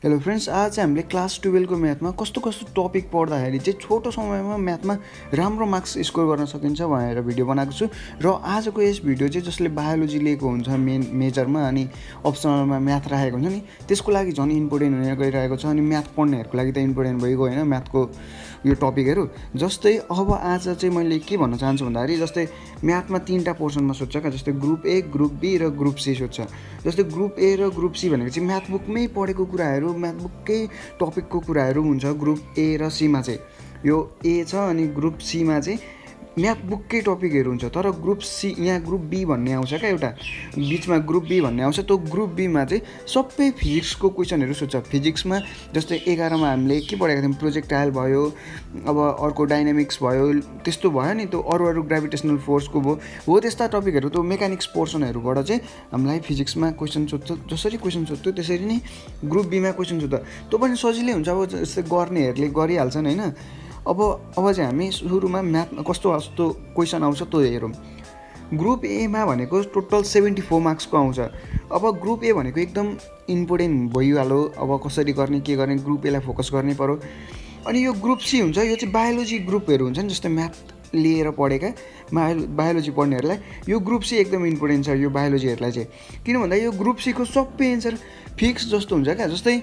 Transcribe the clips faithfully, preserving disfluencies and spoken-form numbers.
Hello friends, आज हामीले class twelve को म्याथमा कस्तो कस्तो टपिक पढ्दाखेरि चाहिँ छोटो समयमा म्याथमा राम्रो मार्क्स स्कोर गर्न सकिन्छ भनेर भिडियो बनाएको छु। र आजको यस भिडियो चाहिँ जसले बायोलोजी लिएको हुन्छ मेन मेजरमा अनि अप्सनलमा म्याथ राखेको हुन्छ नि, त्यसको लागि झन् इम्पोर्टेन्ट हुने गइरहेको छ। अनि म्याथ पढ्नेहरूको लागि त इम्पोर्टेन्ट भइगयो होइन म्याथको यो टपिकहरू। जस्तै अब आज चाहिँ मैले के भन्न चाहन्छु भन्दाखेरि, जस्तै म्याथमा तीनटा पोर्सनमा सोध्छ क्या, जस्तै ग्रुप ए, ग्रुप बी र ग्रुप सी सोध्छ। जस्तै ग्रुप ए र ग्रुप सी भनेको चाहिँ म्याथ बुकमै पढेको कुराहरू, म्याथ बुककै टपिकको कुराहरू हुन्छ। ग्रुप ए र सीमा चाहिँ यो ए छ अनि ग्रुप सीमा चाहिँ म्याथ बुककै टपिकहरू हुन्छ। तर ग्रुप सी यहाँ ग्रुप बी भन्ने आउँछ क्या, एउटा बिचमा ग्रुप बी भन्ने आउँछ। त्यो ग्रुप बीमा चाहिँ सबै फिजिक्सको क्वेसनहरू सोध्छ। फिजिक्समा जस्तै एघारमा हामीले के पढेको थियौँ, प्रोजेक्टाइल भयो, अब अर्को डाइनामिक्स भयो, त्यस्तो भयो नि, त्यो अरू अरू ग्राभिटेसनल फोर्सको भयो हो त्यस्ता टपिकहरू। त्यो मेकानिक्स पोर्सनहरूबाट चाहिँ हामीलाई फिजिक्समा क्वेसन सोध्छ। जसरी क्वेसन सोध्थ्यो त्यसरी नै ग्रुप बीमा क्वेसन सोध्छ। त्यो पनि सजिलै हुन्छ, अब जस्तै गर्नेहरूले गरिहाल्छन् होइन। अब अब चाहिँ हामी सुरुमा म्याथमा कस्तो कस्तो क्वेसन आउँछ त्यो हेरौँ। ग्रुप एमा भनेको टोटल सेभेन्टी फोर मार्क्सको आउँछ। अब ग्रुप ए भनेको एकदम इम्पोर्टेन्ट भइहाल्यो। अब कसरी गर्ने के गर्ने ग्रुप एलाई फोकस गर्नै पर्यो। अनि यो ग्रुप सी हुन्छ, यो चाहिँ बायोलोजी ग्रुपहरू हुन्छ नि, जस्तै म्याथ लिएर पढेका बायो बायोलोजी पढ्नेहरूलाई यो ग्रुप सी एकदम इम्पोर्टेन्ट छ यो बायोलोजीहरूलाई चाहिँ। किन भन्दा यो ग्रुप सीको सबै एन्सर फिक्स जस्तो हुन्छ क्या। जस्तै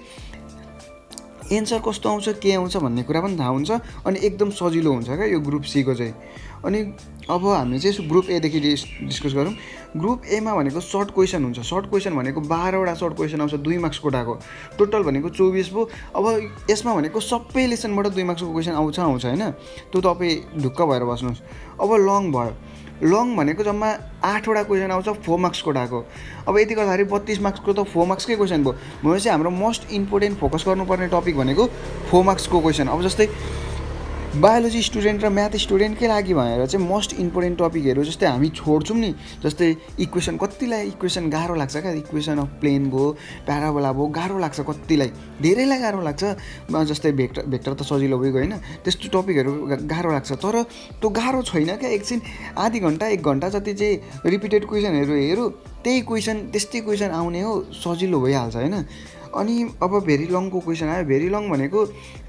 एन्सर कस्तो आउँछ के आउँछ भन्ने कुरा पनि थाहा हुन्छ अनि एकदम सजिलो हुन्छ क्या यो ग्रुप सीको चाहिँ। अनि अब हामी चाहिँ ग्रुप एदेखि डिस्कस गरौँ। ग्रुप एमा भनेको सर्ट क्वेसन हुन्छ। सर्ट क्वेसन भनेको बाह्रवटा सर्ट क्वेसन आउँछ, दुई मार्क्स कोटाको, टोटल भनेको चौबिस भयो। अब यसमा भनेको सबै लेसनबाट दुई मार्क्सको क्वेसन आउँछ आउँछ होइन, त्यो तपाईँ ढुक्क भएर बस्नुहोस्। अब लङ भयो, लङ भनेको जम्मा आठवटा क्वेसन आउँछ, फोर मार्क्स कोटाको। अब यति गर्दाखेरि बत्तिस मार्क्सको त फोर मार्क्सकै क्वेसन भयो। भनेपछि हाम्रो मोस्ट इम्पोर्टेन्ट फोकस गर्नुपर्ने टपिक भनेको फोर मार्क्सको क्वेसन। अब जस्तै बायोलोजी स्टुडेन्ट र म्याथ स्टुडेन्टकै लागि भनेर चाहिँ मोस्ट इम्पोर्टेन्ट टपिकहरू जस्तै हामी छोड्छौँ नि, जस्तै इक्वेसन, कतिलाई इक्वेसन गाह्रो लाग्छ क्या, इक्वेसन अफ प्लेन भयो, प्याराबोला भयो, गाह्रो लाग्छ कतिलाई, धेरैलाई गाह्रो लाग्छ। जस्तै भेक्टर भेक्टर त सजिलो भइगयो होइन, त्यस्तो टपिकहरू गाह्रो लाग्छ। तर त्यो गाह्रो छैन क्या, एकछिन आधी घन्टा एक घन्टा जति चाहिँ रिपिटेड क्वेसनहरू हेरौँ, त्यही क्वेसन त्यस्तै क्वेसन आउने हो, सजिलो भइहाल्छ होइन। अनि अब भेरी लङको क्वेसन आयो। भेरी लङ भनेको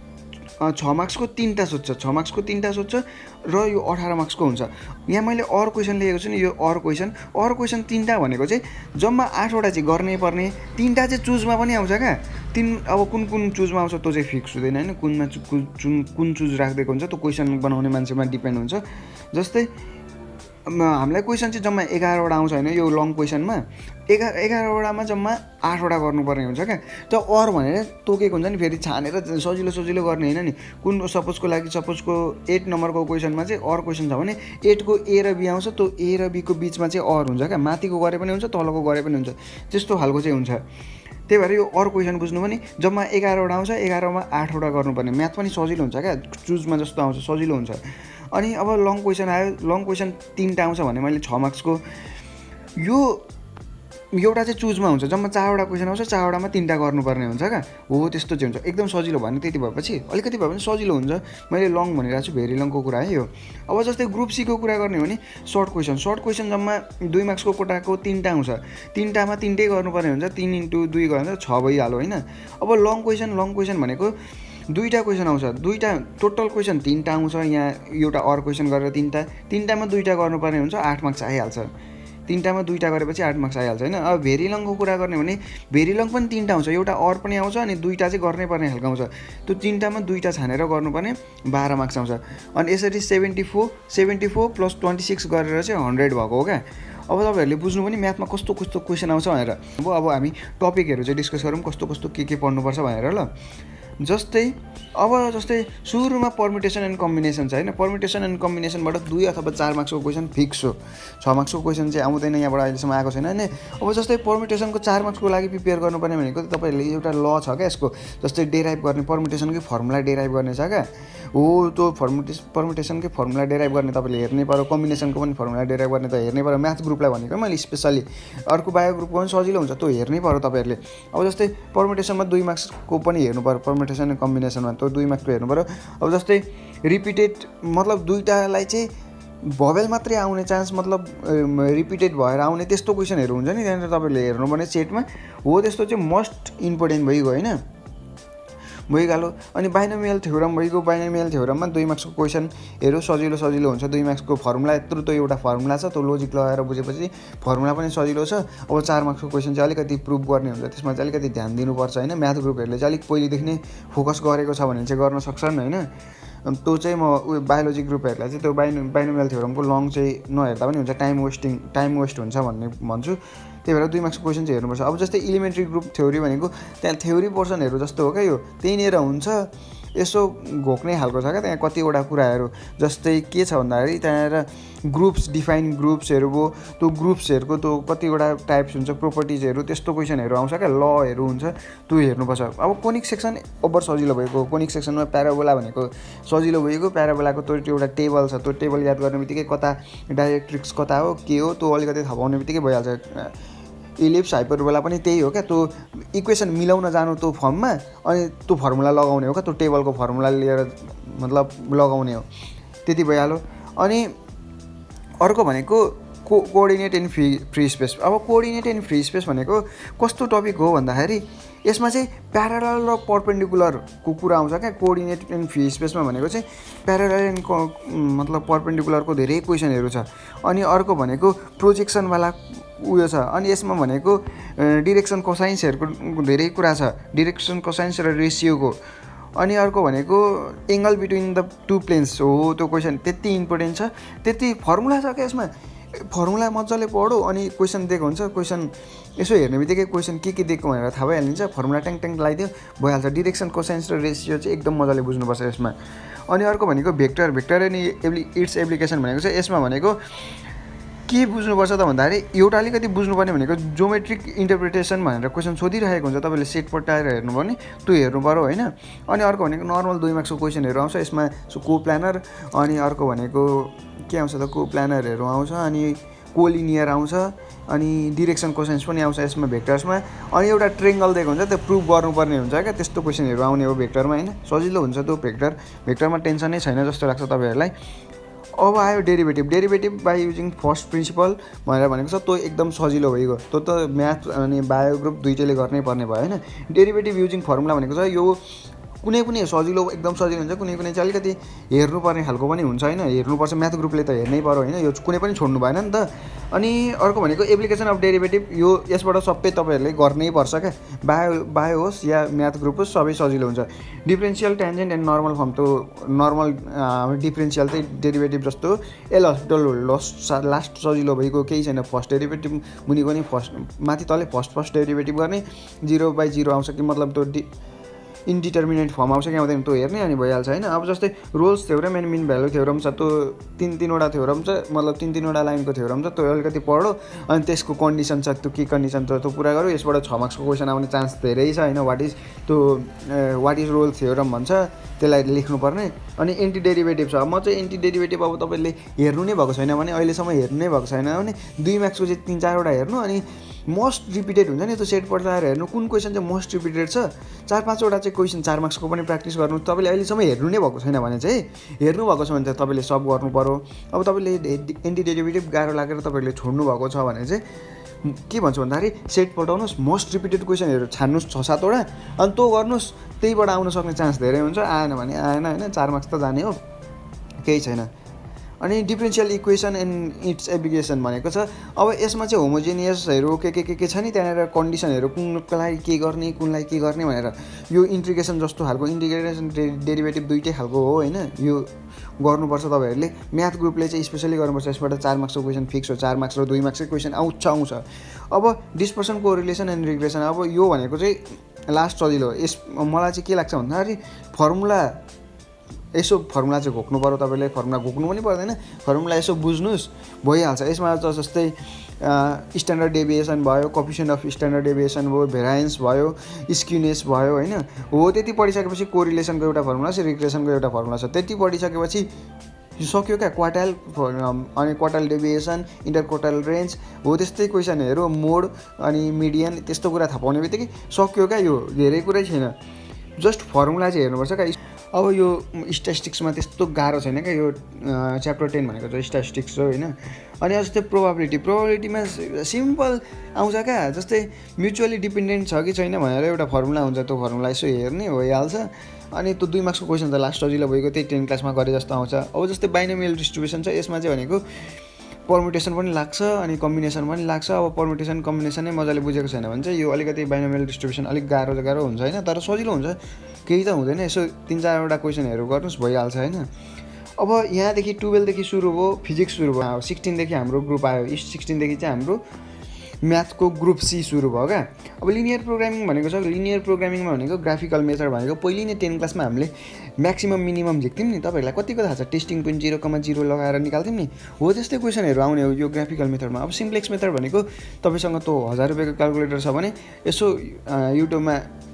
छ मार्क्सको तिनवटा सोध्छ, छ मार्क्सको तिनवटा सोध्छ र यो अठार मार्क्सको हुन्छ। यहाँ मैले अर क्वेसन लिएको छु नि, यो अर क्वेसन अर क्वेसन तिनवटा भनेको चाहिँ जम्मा आठवटा चाहिँ गर्नै पर्ने, तिनवटा चाहिँ चुजमा पनि आउँछ क्या। तिन अब कुन कुन चुजमा आउँछ त्यो चाहिँ फिक्स हुँदैन होइन, कुनमा कुन कुन चुज राखिदिएको हुन्छ त्यो क्वेसन बनाउने मान्छेमा डिपेन्ड हुन्छ। जस्तै हामीलाई क्वेसन चाहिँ जम्मा एघारवटा आउँछ होइन यो लङ क्वेसनमा, एघार एघारवटामा जम्मा आठवटा गर्नुपर्ने हुन्छ क्या। त्यो अर भनेर तोकेको हुन्छ नि, फेरि छानेर सजिलो सजिलो गर्ने होइन नि। कुन सपोजको लागि सपोजको एट नम्बरको क्वेसनमा चाहिँ अर क्वेसन छ भने एटको ए र बी आउँछ, त्यो ए र बीको बिचमा चाहिँ अर हुन्छ क्या, माथिको गरे पनि हुन्छ तलको गरे पनि हुन्छ, त्यस्तो खालको चाहिँ हुन्छ। त्यही भएर यो अर क्वेसन बुझ्नु पनि जम्मा एघारवटा आउँछ, एघारमा आठवटा गर्नुपर्ने, म्याथ पनि सजिलो हुन्छ क्या, चुजमा जस्तो आउँछ सजिलो हुन्छ। अनि अब लङ क्वेसन आयो, लङ क्वेसन तिनवटा आउँछ भने मैले छ मार्क्सको, यो एउटा चाहिँ चुजमा हुन्छ, जम्मा चारवटा क्वेसन आउँछ, चारवटामा तिनवटा गर्नुपर्ने हुन्छ क्या, हो त्यस्तो चाहिँ हुन्छ। एकदम सजिलो भने त्यति भएपछि अलिकति भए पनि सजिलो हुन्छ। मैले लङ भनिरहेको छु, भेरी लङको कुरा है यो। अब जस्तै ग्रुप सीको कुरा गर्ने हो भने सर्ट क्वेसन, सर्ट क्वेसन जम्मा दुई मार्क्सको कोटाको तिनवटा आउँछ, तिनवटामा तिनटै गर्नुपर्ने हुन्छ, तिन इन्टु दुई गरेर छ भइहाल्यो होइन। अब लङ क्वेसन लङ क्वेसन भनेको दुईवटा क्वेसन आउँछ, दुईवटा टोटल क्वेसन तिनवटा आउँछ, यहाँ एउटा अर क्वेसन गरेर तिनवटा, तिनवटामा दुईवटा गर्नुपर्ने हुन्छ, आठ मार्क्स आइहाल्छ। तिनवटामा दुईवटा गरेपछि आठ मार्क्स आइहाल्छ होइन। अब भेरी लङको कुरा गर्ने भने भेरी लङ पनि तिनवटा आउँछ, एउटा अर पनि आउँछ अनि दुईवटा चाहिँ गर्नै पर्ने खालको आउँछ। त्यो तिनवटामा दुईवटा छानेर गर्नुपर्ने बाह्र मार्क्स आउँछ। अनि यसरी seventy four seventy four plus twenty six गरेर चाहिँ हन्ड्रेड भएको हो क्या। अब तपाईँहरूले बुझ्नु पनि म्याथमा कस्तो कस्तो क्वेसन आउँछ भनेर। अब अब हामी टपिकहरू चाहिँ डिस्कस गरौँ कस्तो कस्तो के के पढ्नुपर्छ भनेर ल। जस्तै अब जस्तै सुरुमा पर्मिटेसन एन्ड कम्बिनेसन छ होइन, पर्मिटेसन एन्ड कम्बिनेसनबाट दुई अथवा चार मार्क्सको क्वेसन फिक्स हो। छ मार्क्सको क्वेसन चाहिँ आउँदैन, यहाँबाट अहिलेसम्म आएको छैन होइन। अब जस्तै पर्मिटेसनको चार मार्क्सको लागि प्रिपेयर गर्नुपर्ने भनेको तपाईँहरूले एउटा ल छ क्या यसको, जस्तै डेराइभ गर्ने, पर्मिटेसनकै फर्मुला डेराइभ गर्ने छ क्या, हो त्यो फर्मुटे पर्मिटेसनकै फर्मुला डेराइभ गर्ने तपाईँले हेर्नै पर्यो, कम्बिनेसनको पनि फर्मुला डेराइभ गर्ने त हेर्नै पर्यो। म्याथ ग्रुपलाई भनेको मैले स्पेसली, अर्को बायो ग्रुपको पनि सजिलो हुन्छ, त्यो हेर्नै पर्यो तपाईँहरूले। अब जस्तै पर्मिटेसनमा दुई मार्क्सको पनि हेर्नु पर्यो, पर्मिटेसन कम्बिनेसनमा त्यो दुई मार्क्सको हेर्नु पर्यो। अब जस्तै रिपिटेड मतलब दुईवटालाई चाहिँ भवेल मात्रै आउने चान्स, मतलब रिपिटेड भएर आउने त्यस्तो क्वेसनहरू हुन्छ नि, त्यहाँनिर तपाईँले हेर्नुपर्ने सेटमा हो, त्यस्तो चाहिँ मोस्ट इम्पोर्टेन्ट भइगयो होइन। भइगयो। अनि बाइनोमियल थ्योरम भइगयो। बाइनोमियल थ्योरममा दुई मार्क्सको क्वेसनहरू सजिलो सजिलो हुन्छ। दुई मार्क्सको फर्मुला यत्रो त एउटा फर्मुला छ, त्यो लोजिक लगाएर बुझेपछि फर्मुला पनि सजिलो छ। अब चार मार्क्सको क्वेसन चाहिँ अलिकति प्रुभ गर्ने हुन्छ, त्यसमा चाहिँ अलिकति ध्यान दिनुपर्छ होइन। म्याथ ग्रुपहरूले चाहिँ अलिक पहिलेदेखि नै फोकस गरेको छ भने चाहिँ गर्न सक्छन् होइन। त्यो चाहिँ म उयो बायोलोजी ग्रुपहरूलाई चाहिँ त्यो बाइनो बाइनोमियल थ्योरमको लङ चाहिँ नहेर्दा पनि हुन्छ, टाइम वेस्टिङ टाइम वेस्ट हुन्छ भन्ने भन्छु। त्यही भएर दुई मार्क्सको क्वेसन चाहिँ हेर्नुपर्छ। अब जस्तै इलिमेन्ट्री ग्रुप थ्योरी भनेको त्यहाँ थ्योरी पोर्सनहरू जस्तो हो क्या, यो त्यहीँनिर हुन्छ, यसो घोक्ने खालको छ क्या त्यहाँ कतिवटा कुराहरू। जस्तै के छ भन्दाखेरि त्यहाँनिर ग्रुप्स डिफाइन ग्रुप्सहरू भयो, त्यो ग्रुप्सहरूको त्यो कतिवटा टाइप्स हुन्छ, प्रोपर्टिजहरू, त्यस्तो क्वेसनहरू आउँछ क्या, लहरू हुन्छ, त्यो हेर्नुपर्छ। अब कोनिक सेक्सन ओभर सजिलो भएको, कोनिक सेक्सनमा प्याराबोला भनेको सजिलो भएको। प्याराबोलाको त्यो एउटा टेबल छ, त्यो टेबल याद गर्ने बित्तिकै कता डाइरेक्ट्रिक्स कता हो के हो त्यो अलिकति थाहा पाउने बित्तिकै भइहाल्छ। इलिप्स हाइपरबोला पनि त्यही हो क्या, त्यो इक्वेसन मिलाउन जानु त्यो फर्ममा, अनि त्यो फर्मुला लगाउने हो क्या, त्यो टेबलको फर्मुला लिएर मतलब लगाउने हो, त्यति भइहाल्यो। अनि अर्को भनेको को coordinate and free free space. अब कोअर्डिनेट एन्ड फ्री स्पेस भनेको कस्तो टपिक हो भन्दाखेरि यसमा चाहिँ प्यारालल र पर्पेन्डिकुलरको कुरा आउँछ क्या। कोअर्डिनेट एन्ड फ्री स्पेसमा भनेको चाहिँ प्यारालल एन्ड मतलब पर्पेन्डिकुलरको धेरै क्वेसनहरू छ। अनि अर्को भनेको प्रोजेक्सनवाला उयो छ। अनि यसमा भनेको डिरेक्सन कोसाइन्सहरूको धेरै कुरा छ, डिरेक्सन कोसाइन्स र रेसियोको। अनि अर्को भनेको angle between the two planes हो, त्यो क्वेसन त्यति इम्पोर्टेन्ट छ। त्यति फर्मुला छ क्या यसमा, फर्मुला मजाले पढो अनि क्वेसन दिएको हुन्छ, क्वेसन यसो हेर्ने बित्तिकै क्वेसन के के दिएको भनेर थाहा भइहालिन्छ, फर्मुला ट्याङ ट्याङ लगाइदियो भइहाल्छ। डिरेक्सन कोसाइन्स र रेसियो चाहिँ एकदम मजाले बुझ्नुपर्छ यसमा। अनि अर्को भनेको भेक्टर भेक्टर अनि एप्लि इट्स एप्लिकेसन भनेको चाहिँ यसमा भनेको के बुझ्नुपर्छ त भन्दाखेरि एउटा अलिकति बुझ्नुपर्ने भनेको जोमेट्रिक इन्टरप्रिटेसन भनेर क्वेसन सोधिरहेको हुन्छ, तपाईँले सेट पट्टाएर हेर्नुपर्ने त्यो हेर्नु पऱ्यो होइन। अनि अर्को भनेको नर्मल दुई मार्क्सको क्वेसनहरू आउँछ यसमा, को प्लानर। अनि अर्को भनेको के आउँछ त, को प्लानरहरू आउँछ, अनि कोलिनियर आउँछ, अनि डिरेक्सन कोसाइन्स पनि आउँछ यसमा भेक्टर्समा। अनि एउटा ट्रेङ्गल दिएको हुन्छ, त्यो प्रुभ गर्नुपर्ने हुन्छ क्या, त्यस्तो क्वेसनहरू आउने हो भेक्टरमा होइन। सजिलो हुन्छ त्यो भेक्टर, भेक्टरमा टेन्सनै छैन जस्तो लाग्छ तपाईँहरूलाई। अब आयो derivative. Derivative by using first principle भनेर भनेको छ, त्यो एकदम सजिलो भइगयो। त्यो त म्याथ अनि बायो ग्रुप दुइटैले गर्नै पर्ने भयो होइन। डेरिभेटिभ युजिङ फर्मुला भनेको छ यो कुनै कुनै सजिलो एकदम सजिलो हुन्छ, कुनै कुनै चाहिँ अलिकति हेर्नुपर्ने खालको पनि हुन्छ होइन। हेर्नुपर्छ, म्याथ ग्रुपले त हेर्नै पऱ्यो होइन, यो कुनै पनि छोड्नु भएन नि त। अनि अर्को भनेको एप्लिकेसन अफ डेरिभेटिभ, यो यसबाट सबै तपाईँहरूले गर्नै पर्छ क्या, बायो बायो होस् या म्याथ ग्रुप होस् सबै सजिलो हुन्छ। Differential tangent and normal form, त्यो नर्मल डिफ्रेन्सियल चाहिँ डेरिभेटिभ जस्तो एल हस्पिटल लस लास्ट सजिलो भइगयो, केही छैन। फर्स्ट डेरिभेटिभ मुनिको नि फर्स्ट माथि तलै फर्स्ट फर्स्ट डेरिभेटिभ गर्ने, जिरो बाई जिरो आउँछ कि मतलब त्यो डि इन्डिटर्मिनेट फर्म आउँछ कि आउँदैन त्यो हेर्ने, अनि भइहाल्छ होइन। अब जस्तै Rolle's theorem and mean value theorem छ, त्यो तिन तिनवटा थ्योरम छ, मतलब तिन तिनवटा लाइनको थ्योरम छ, त्यो अलिकति पढो। अनि त्यसको कन्डिसन छ, त्यो के कन्डिसन छ त्यो पुरा गरौँ। यसबाट छ मार्क्सको क्वेसन आउने चान्स धेरै छ होइन। वाट इज त्यो वाट इज रोल थ्योरम भन्छ, त्यसलाई लेख्नुपर्ने। अनि एन्टी डेरिभेटिभ छ, म चाहिँ एन्टी डेरिभेटिभ अब तपाईँले हेर्नु नै भएको छैन भने, अहिलेसम्म हेर्नु नै भएको छैन भने दुई मार्क्सको चाहिँ तिन चारवटा हेर्नु, अनि मोस्ट रिपिटेड हुन्छ नि त्यो सेट पल्टाएर हेर्नु कुन क्वेसन चाहिँ मोस्ट रिपिटेड छ, चार पाँचवटा चाहिँ क्वेसन चार मार्क्सको पनि प्र्याक्टिस गर्नु। तपाईँले अहिलेसम्म हेर्नु नै भएको छैन भने चाहिँ, हेर्नु भएको छ भने चाहिँ तपाईँले सब गर्नु पऱ्यो। अब तपाईँले एन्टी डेरिभेटिभ गाह्रो लागेर तपाईँहरूले छोड्नु भएको छ भने चाहिँ के भन्छु भन्दाखेरि सेट पल्टाउनुहोस्, मोस्ट रिपिटेड क्वेसनहरू छान्नुहोस् छ सातवटा, अनि त्यो गर्नुहोस्, त्यहीबाट आउन सक्ने चान्स धेरै हुन्छ। आएन भने आएन होइन, चार मार्क्स त जाने हो, केही छैन। अनि differential equation and its application भनेको छ, अब यसमा चाहिँ होमोजेनियसहरू के के के के छ नि, त्यहाँनिर कन्डिसनहरू कुनलाई के गर्ने कुनलाई के गर्ने भनेर, यो इन्टिग्रेसन जस्तो खालको इन्टिग्रेसन डेरिभेटिभ दुइटै खालको हो होइन। यो गर्नुपर्छ तपाईँहरूले, म्याथ ग्रुपले चाहिँ स्पेसली गर्नुपर्छ। यसबाट चार मार्क्सको क्वेसन फिक्स हो, चार मार्क्स र दुई मार्क्सकै क्वेसन आउँछ आउँछ अब डिस्पर्सन कोरिलेसन एन्ड रिग्रेसन, अब यो भनेको चाहिँ लास्ट सजिलो हो। यस मलाई चाहिँ के लाग्छ भन्दाखेरि फर्मुला यसो फर्मुला चाहिँ घोक्नु पऱ्यो तपाईँले, फर्मुला घोक्नु पनि पर्दैन, फर्मुला यसो बुझ्नुहोस् भइहाल्छ। यसमा त जस्तै स्ट्यान्डर्ड डेभिएसन भयो, कोएफिसिएन्ट अफ स्ट्यान्डर्ड डेभिएसन भयो, भेरायन्स भयो, स्क्युनेस भयो होइन। हो त्यति पढिसकेपछि कोरिलेसनको एउटा फर्मुला छ, रिग्रेसनको एउटा फर्मुला छ, त्यति पढिसकेपछि सक्यो क्या। क्वार्टाइल अनि क्वार्टाइल डेभिएसन, इन्टरक्वार्टाइल रेन्ज हो त्यस्तै क्वेसनहरू, मोड अनि मिडियन त्यस्तो कुरा थाहा पाउने बित्तिकै सक्यो क्या। यो धेरै कुरै छैन, जस्ट फर्मुला चाहिँ हेर्नुपर्छ क्या। अब यो स्ट्याटिस्टिक्समा त्यस्तो गाह्रो छैन क्या, यो च्याप्टर टेन भनेको चाहिँ स्ट्याटिस्टिक्स हो होइन। अनि जस्तै प्रोबाबिलिटी प्रोबाबिलिटीमा सिम्पल आउँछ क्या, जस्तै म्युचुअली डिपेन्डेन्ट छ कि छैन भनेर एउटा फर्मुला हुन्छ, त्यो फर्मुला यसो हेर्ने भइहाल्छ। अनि त्यो दुई मार्क्सको क्वेसन त लास्ट सजिलो भएको त्यही टेन क्लासमा गरे जस्तो आउँछ। अब जस्तै बाइनोमियल डिस्ट्रिब्युसन छ, यसमा चाहिँ भनेको पर्मुटेसन पनि लाग्छ अनि कम्बिनेसन पनि लाग्छ। अब पर्मुटेसन कम्बिनेसन नै मजाले बुझेको छैन भने चाहिँ यो अलिकति बाइनोमियल डिस्ट्रिब्युसन अलिक गाह्रो गाह्रो हुन्छ होइन, तर सजिलो हुन्छ, केही त हुँदैन। यसो तिन चारवटा क्वेसनहरू गर्नुहोस् भइहाल्छ होइन। अब यहाँदेखि टुवेल्भदेखि सुरु भयो फिजिक्स सुरु भयो, अब सिक्सटिनदेखि हाम्रो ग्रुप आयो, सिक्सटिनदेखि चाहिँ हाम्रो म्याथको ग्रुप सी सुरु भयो क्या। अब लिनियर प्रोग्रामिङ भनेको छ, लिनियर प्रोग्रामिङमा भनेको ग्राफिकल मेथड भनेको पहिले नै टेन क्लासमा हामीले म्याक्सिमम मिनिमम झिक्थ्यौँ नि, तपाईँहरूलाई कतिको थाहा छ, testing point zero comma zero लगाएर निकाल्थ्यौँ नि, हो त्यस्तै क्वेसनहरू आउने हो यो ग्राफिकल मेथडमा। अब सिम्प्लेक्स मेथड भनेको तपाईँसँग त हजार रुपियाँको क्यालकुलेटर छ भने यसो युट्युबमा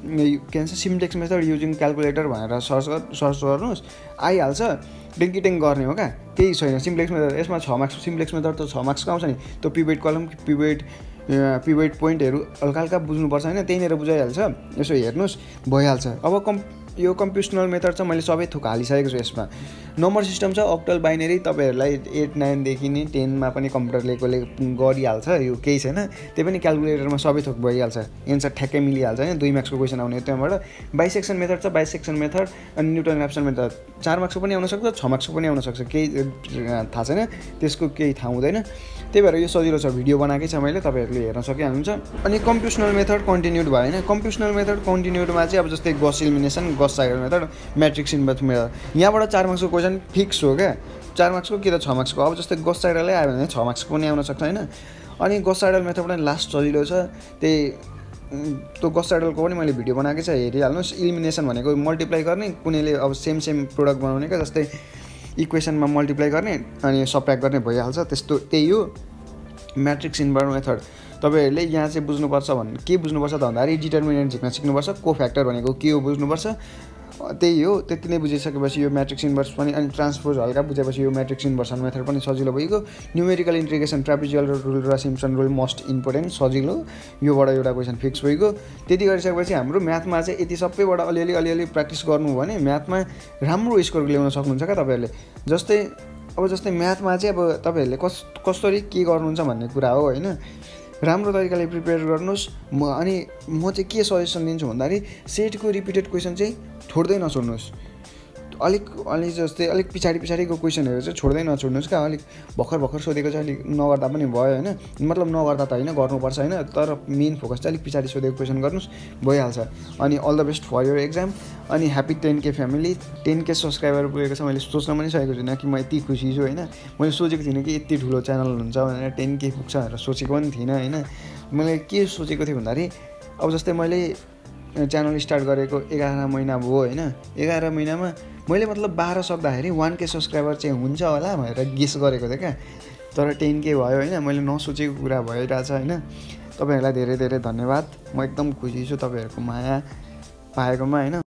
के भन्छ सिम्प्लेक्स मेथड युजिङ क्यालकुलेटर भनेर सर्च सर्च गर्नुहोस्, आइहाल्छ, डेङ्किटेङ गर्ने हो क्या, केही छैन। सिम्प्लेक्स मेथड यसमा छ मार्क्स, सिम्प्लेक्स मेथड त छ मार्क्सको आउँछ नि, त्यो पिभट कलम पिभट पिभट पोइन्टहरू हल्का हल्का बुझ्नुपर्छ होइन, त्यहीँनिर बुझाइहाल्छ, यसो हेर्नुहोस् भइहाल्छ। अब कम् यो कम्प्युसनल मेथड चाहिँ मैले सबै थोक हालिसकेको छु। यसमा नम्बर सिस्टम छ, अक्टल बाइनेरी, तपाईँहरूलाई एट नाइनदेखि नै टेनमा पनि कम्प्युटरले कसले गरिहाल्छ, यो केही छैन, त्यही पनि क्यालकुलेटरमा सबै थोक भइहाल्छ, एन्सर ठ्याक्कै मिलिहाल्छ होइन। दुई मार्क्सको क्वेसन आउने त्यहाँबाट। बाइसेक्सन मेथड छ, बाइसेक्सन मेथड अनि न्युटन ऱ्याप्सन मेथड चार मार्क्सको पनि आउनसक्छ, छ मार्क्सको पनि आउनसक्छ, केही थाहा छैन, त्यसको केही थाहा हुँदैन। त्यही भएर यो सजिलो छ, भिडियो बनाएकै छ मैले, तपाईँहरूले हेर्न सकिहाल्नुहुन्छ। अनि कम्प्युसनल मेथड कन्टिन्युड भयो होइन। कम्प्युसनल मेथड कन्टिन्युडमा चाहिँ अब जस्तै Gauss elimination, Gauss Seidel method, matrix inverse method, यहाँबाट चार मार्क्सको क्वेसन फिक्स हो क्या, चार मार्क्सको कि त छ मार्क्सको। अब जस्तै गस साइडलै आयो भने छ मार्क्सको पनि आउनसक्छ होइन। अनि गस साइडल मेथड पनि लास्ट सजिलो छ, त्यही त्यो गस साइडलको पनि मैले भिडियो बनाएकै छ, हेरिहाल्नुहोस्। इलिमिनेसन भनेको मल्टिप्लाई गर्ने, कुनैले अब सेम सेम प्रोडक्ट बनाउने क्या, जस्तै इक्वेसनमा मल्टिप्लाई गर्ने अनि सब्ट्र्याक्ट गर्ने भइहाल्छ, त्यस्तो त्यही हो। म्याट्रिक्स इन्भर्स मेथड तपाईँहरूले यहाँ चाहिँ बुझ्नुपर्छ भने के बुझ्नुपर्छ त भन्दाखेरि डिटर्मिनेन्ट झिक्न सिक्नुपर्छ, को फ्याक्टर भनेको के हो बुझ्नुपर्छ, त्यही हो। त्यति नै बुझिसकेपछि यो म्याट्रिक्स इन्भर्स पनि अनि ट्रान्सपोज हल्का बुझेपछि यो म्याट्रिक्स इन्भर्सन मेथड पनि सजिलो भइगयो। न्युमेरिकल इन्टिग्रेसन, ट्रापिजियल रुल र सिम्पसन रुल मोस्ट इम्पोर्टेन्ट, सजिलो, योबाट एउटा क्वेसन फिक्स भइगयो। त्यति गरिसकेपछि हाम्रो म्याथमा चाहिँ यति सबैबाट अलिअलि अलिअलि प्र्याक्टिस गर्नु भने म्याथमा राम्रो स्कोर ल्याउन सक्नुहुन्छ क्या तपाईँहरूले। जस्तै अब जस्तै म्याथमा चाहिँ अब तपाईँहरूले कस कसरी के गर्नुहुन्छ भन्ने कुरा हो होइन। राम्रो तरिकाले प्रिपेयर गर्नुहोस्। म अनि म चाहिँ के सजेसन दिन्छु भन्दाखेरि सेटको रिपिटेड क्वेसन चाहिँ छोड्दै नछोड्नुहोस्, अलिक अलि जस्तै अलिक पछाडि पछाडिको क्वेसनहरू चाहिँ छोड्दै नछोड्नुहोस् क्या। अलिक भर्खर भर्खर सोधेको चाहिँ अलिक नगर्दा पनि भयो होइन, मतलब नगर्दा त होइन, गर्नुपर्छ होइन, तर मेन फोकस चाहिँ अलिक पछाडि सोधेको क्वेसन गर्नुहोस् भइहाल्छ। अनि all the best for your exam. अनि happy ten K family, ten K subscriber पुगेको छ, मैले सोच्न पनि सकेको छुइनँ कि म यति खुसी छु होइन। मैले सोचेको थिइनँ कि यति ठुलो च्यानल हुन्छ भनेर, टेन के पुग्छ भनेर सोचेको पनि थिइनँ होइन। मैले के सोचेको थिएँ भन्दाखेरि अब जस्तै मैले च्यानल स्टार्ट गरेको एघार महिना भयो होइन, एघार महिनामा मैले मतलब बाह्र सक्दाखेरि वान के सब्सक्राइबर चाहिँ हुन्छ होला भनेर गेस गरेको थिएँ क्या, तर टेन के भयो होइन। मैले नसोचेको कुरा भइरहेछ होइन। तपाईँहरूलाई धेरै धेरै धन्यवाद, म एकदम खुसी छु तपाईँहरूको माया पाएकोमा होइन।